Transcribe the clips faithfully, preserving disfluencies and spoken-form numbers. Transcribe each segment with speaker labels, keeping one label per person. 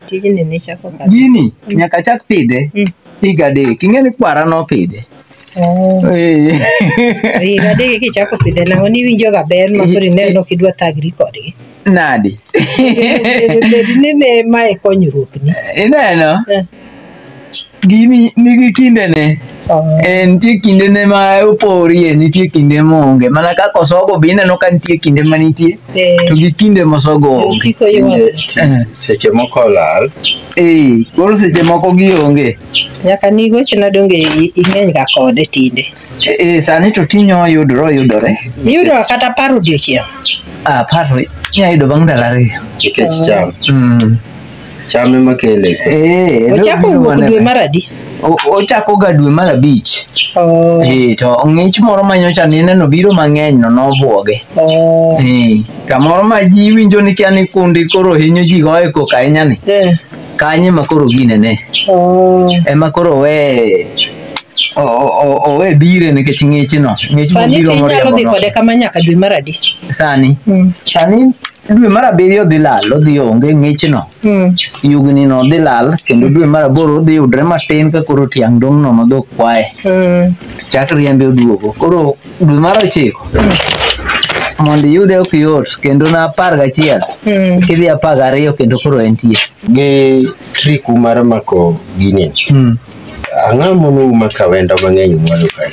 Speaker 1: Tijini ni chako kaka.
Speaker 2: Gini nyaka chak pidhe higa adek. Ing'eni kwara nopidhe.
Speaker 1: Oh.
Speaker 2: Eh.
Speaker 1: Higa adek kichako pidhe nango ni winjo ga ber ma koro ineno kidwa thagri kodgi.
Speaker 2: Nadi.
Speaker 1: Bedni ne mae konyruok ni.
Speaker 2: Ineno? Gini nigi kinde ne. En nitie kinde ne ma oporie, nitie kinde monge. Mana kaka osogo be ineno ka nitie kinde ma nitie. To gi kinde ma osogo onge.
Speaker 3: Seche moko lal.
Speaker 2: Eh, koro seche moko gionge.
Speaker 1: Nyaka ni gochna donge ing'eny ga kode tinde.
Speaker 2: Eh, sani to tinyo yudore yudore.
Speaker 1: Yudo kata paro odiochieng'.
Speaker 2: Ah, paro nya yudo bang' ndalo ariyo.
Speaker 3: Nikech cham.
Speaker 2: Mm.
Speaker 3: Cham ema kele.
Speaker 2: Eh,
Speaker 1: ochako wuok dwe mar adi?
Speaker 2: Ochako ga dwe mar abich.
Speaker 1: Oh.
Speaker 2: Eh, to ng'ich moro manyocha nineno biro mang'eny no nobuoge.
Speaker 1: Oh.
Speaker 2: Eh, kamoro ma ji winjo ni kia ni kundi koro hinyo ji goye koka ahinya ni.
Speaker 1: Eh.
Speaker 2: Kanye ma koro ginene.
Speaker 1: Oh.
Speaker 2: Ema koro we o o o we bire nikech ng'ich no. Ng'ich mo biro moro.
Speaker 1: Sani tinyalo dhi kode kama nyaka dwe mar adi?
Speaker 2: Sani.
Speaker 1: Mm.
Speaker 2: Sani dwe mar abiriyo dhi lal, odhi onge ng'ich no.
Speaker 1: Mm.
Speaker 2: Yugni no dhi lal kendo dwe mar aboro odhi yudre matin ka koro tiang' dong' no madhok kwaye.
Speaker 1: Mm.
Speaker 2: Chak riembe oduogo. Koro dwe mar ochiko. Mondo iyude ok yot kendo na apar gachiel.
Speaker 1: Mm.
Speaker 2: Kidhi apar gariyo kendo koro entie.
Speaker 3: Ge trick mar mako gini.
Speaker 2: Mm.
Speaker 3: Ang'o mono maka wendo mang'eny mwalo kae.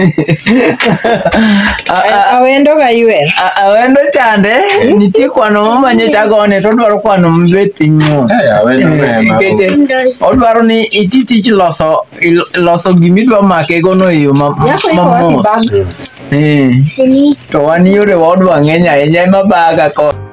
Speaker 1: Awendo ga ywer.
Speaker 2: Awendo chande nitie kwano manyocha gone to dwaro kwano mbet piny mos.
Speaker 3: Eh, awendo ema.
Speaker 2: Odwaro ni iti tich loso loso gimidwa make go no yo ma mos. Eh. To wan yore wadwa ng'eny ahinya ema baga ko.